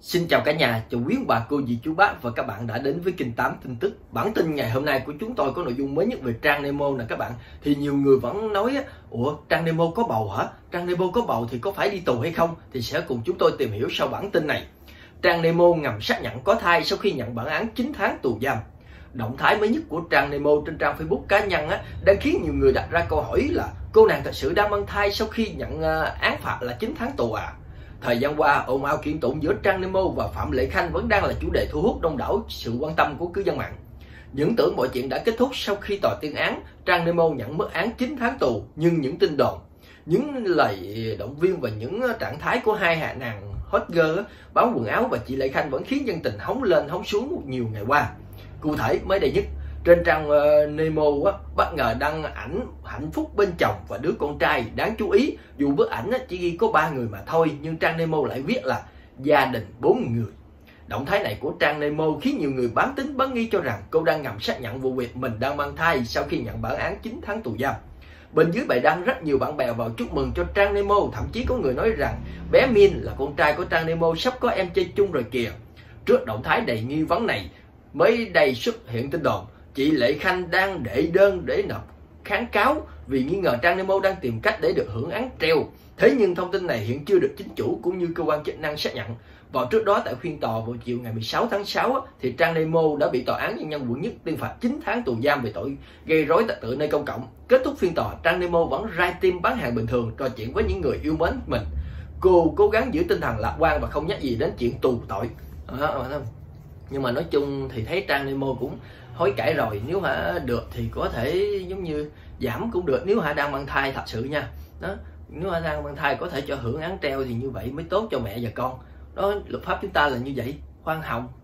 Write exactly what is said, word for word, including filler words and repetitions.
Xin chào cả nhà, chào quý ông bà, cô dì, chú bác và các bạn đã đến với kênh tám tin tức. Bản tin ngày hôm nay của chúng tôi có nội dung mới nhất về Trang Nemo nè các bạn. Thì nhiều người vẫn nói, ủa Trang Nemo có bầu hả? Trang Nemo có bầu thì có phải đi tù hay không? Thì sẽ cùng chúng tôi tìm hiểu sau bản tin này. Trang Nemo ngầm xác nhận có thai sau khi nhận bản án chín tháng tù giam. Động thái mới nhất của Trang Nemo trên trang Facebook cá nhân á, đang khiến nhiều người đặt ra câu hỏi là cô nàng thật sự đang mang thai sau khi nhận án phạt là chín tháng tù à? Thời gian qua, ồn ào kiện tụng giữa Trang Nemo và Phạm Lệ Khanh vẫn đang là chủ đề thu hút đông đảo sự quan tâm của cư dân mạng. Những tưởng mọi chuyện đã kết thúc sau khi tòa tuyên án, Trang Nemo nhận mức án chín tháng tù, nhưng những tin đồn, những lời động viên và những trạng thái của hai hạ nàng hot girl báo quần áo và chị Lệ Khanh vẫn khiến dân tình hóng lên hóng xuống nhiều ngày qua. Cụ thể, mới đây nhất, trên trang uh, Nemo á, bất ngờ đăng ảnh hạnh phúc bên chồng và đứa con trai. Đáng chú ý, dù bức ảnh á, chỉ ghi có ba người mà thôi, nhưng trang Nemo lại viết là gia đình bốn người. Động thái này của trang Nemo khiến nhiều người bán tín bán nghi cho rằng cô đang ngầm xác nhận vụ việc mình đang mang thai sau khi nhận bản án chín tháng tù giam. Bên dưới bài đăng, rất nhiều bạn bè vào chúc mừng cho Trang Nemo, thậm chí có người nói rằng bé Min là con trai của Trang Nemo sắp có em chơi chung rồi kìa. Trước động thái đầy nghi vấn này, mới đây xuất hiện tin đồn chị Lệ Khanh đang đệ đơn để nộp kháng cáo vì nghi ngờ Trang Nemo đang tìm cách để được hưởng án treo. Thế nhưng thông tin này hiện chưa được chính chủ cũng như cơ quan chức năng xác nhận. Vào trước đó, tại phiên tòa vào chiều ngày mười sáu tháng sáu thì Trang Nemo đã bị tòa án nhân dân quận nhất tuyên phạt chín tháng tù giam về tội gây rối trật tự nơi công cộng. Kết thúc phiên tòa, Trang Nemo vẫn rai tim bán hàng bình thường, trò chuyện với những người yêu mến mình. Cô cố gắng giữ tinh thần lạc quan và không nhắc gì đến chuyện tù tội. À, nhưng mà nói chung thì thấy Trang Nemo cũng hối cải rồi. Nếu mà được thì có thể giống như giảm cũng được, nếu mà đang mang thai thật sự nha. Đó, nếu mà đang mang thai có thể cho hưởng án treo thì như vậy mới tốt cho mẹ và con. Đó, luật pháp chúng ta là như vậy, khoan hồng.